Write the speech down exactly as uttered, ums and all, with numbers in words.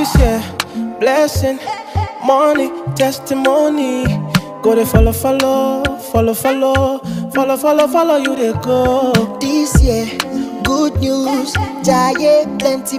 This year, blessing, money, testimony. Go to follow, follow, follow, follow, follow, follow, follow you they go. This year, good news, Jaye plenty